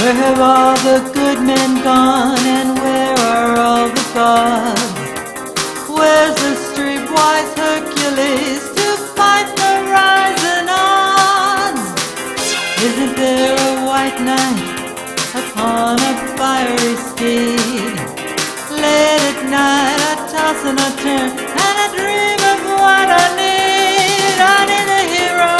Where have all the good men gone, and where are all the gods? Where's the streetwise Hercules to fight the rising odds? Isn't there a white knight upon a fiery steed? Late at night I toss and I turn, and I dream of what I need. I need a hero.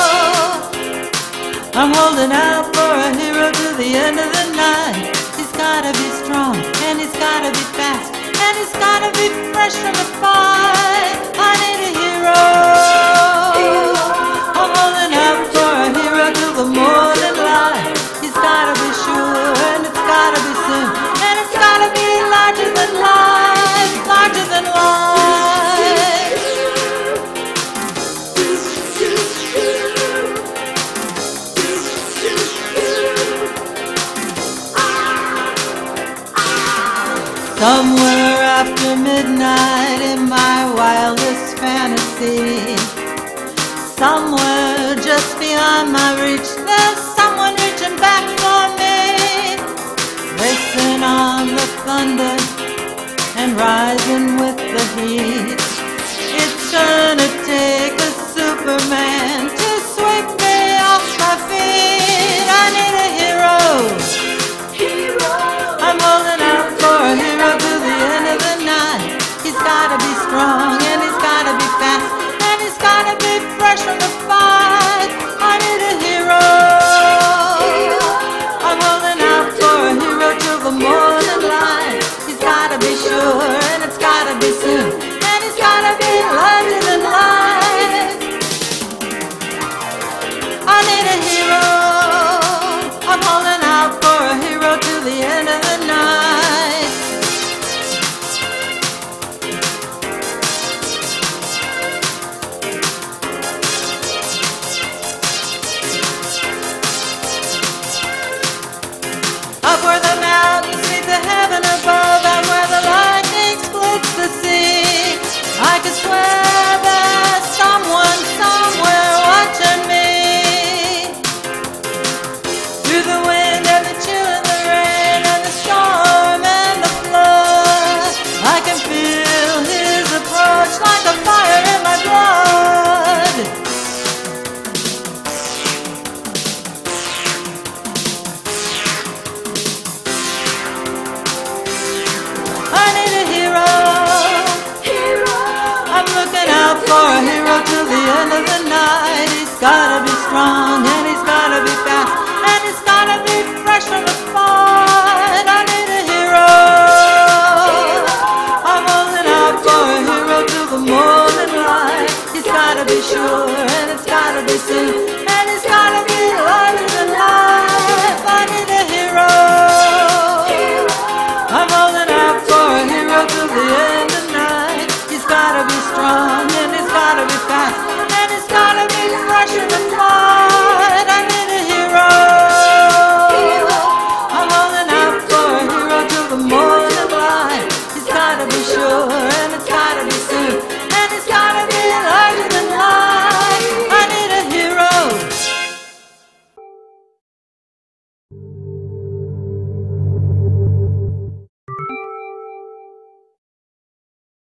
I'm holding out for a hero to the end of the night. He's gotta be strong, and he's gotta be fast, and he's gotta be fresh from the fight. I need a hero. I'm holding out for a hero till the morning light. He's gotta be sure, and it's gotta be soon, and it's gotta be larger than life, larger than life. Somewhere after midnight in my wildest fantasy, somewhere just beyond my reach, there's someone reaching back for me. Racing on the thunder and rising with the heat. It's gonna take a Superman to sweep me off my feet. I need a hero. I'm holding out for a hero to the end of the night. He's gotta be strong, and he's gotta be fast, and he's gotta be fresh from the fight. I need a hero. I'm holding out for a hero till the morning light. He's gotta be sure, and it's gotta be soon, and he's gotta be larger than life. I need a hero. I'm holding out for a hero till the end of the night. Up where the mountains meet the heaven above, and where the lightning splits the sea, I could swear there's someone somewhere watching me. Through the wind and the chill and the rain and the storm and the flood, I can feel his approach like a fire in my blood. I need a hero. I'm looking out for a hero till the end of the night. He's gotta be strong, and he's gotta be fast, and he's gotta be fresh from the fire.